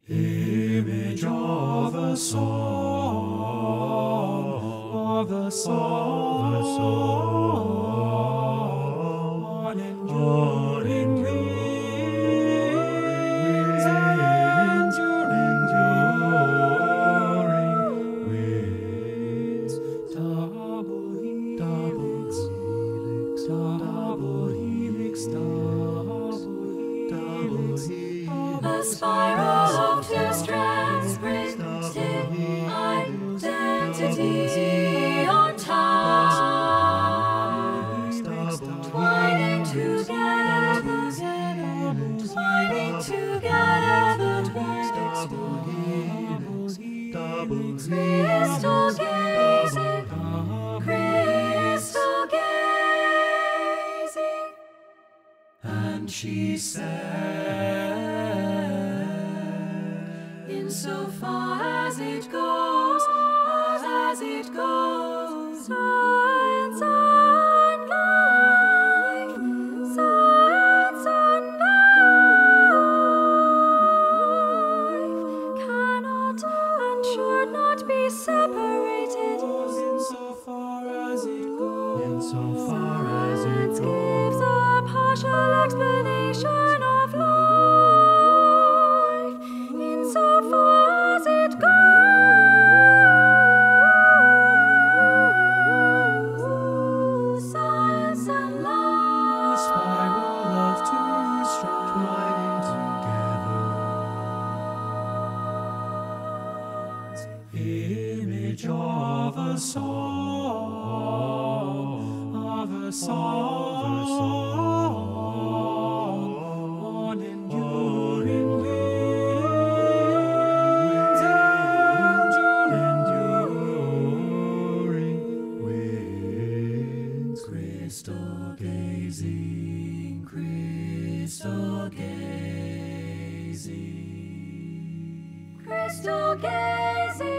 Image of a soul, of a soul, of a soul, on enduring winds, enduring winds, double helix, double helix, double helix. A spiral of two strands, printing identity on time, twining together, twining together, crystal gazing, crystal gazing. And she said, insofar as it goes, science and life, science and life cannot and should not be separated. insofar as it goes, insofar as it Science goes. gives a partial explanation of life, insofar as it goes. Science and life. Spiral of two strands twining together. Image of a soul, of a soul, on enduring winds, enduring winds. Crystal gazing, crystal gazing. Crystal gazing,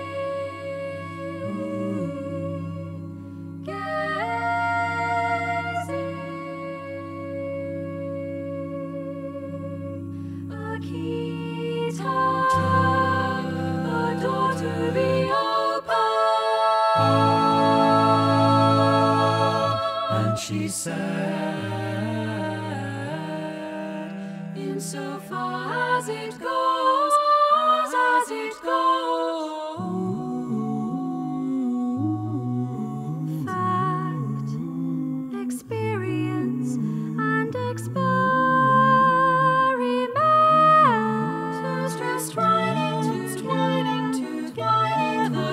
gazing. A Akita, a door to be opened. And she said, insofar as it goes, as it goes. Fact, experience, and experiment. Just twining together,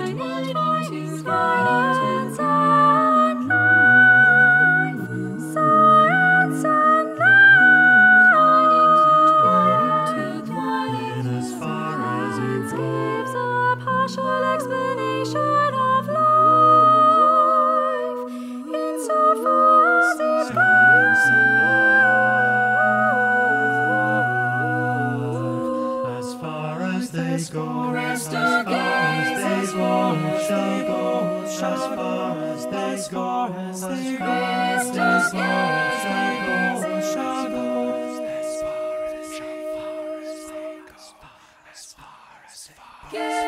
science and life, science and life. in as far as it Science goes. gives a partial explanation of life, insofar as it Science and goes. life, as far as they go, Crystal as far as they go, shall go, as far as they go, as far as they go, shall go, shall go, as far as they go, as far as they go.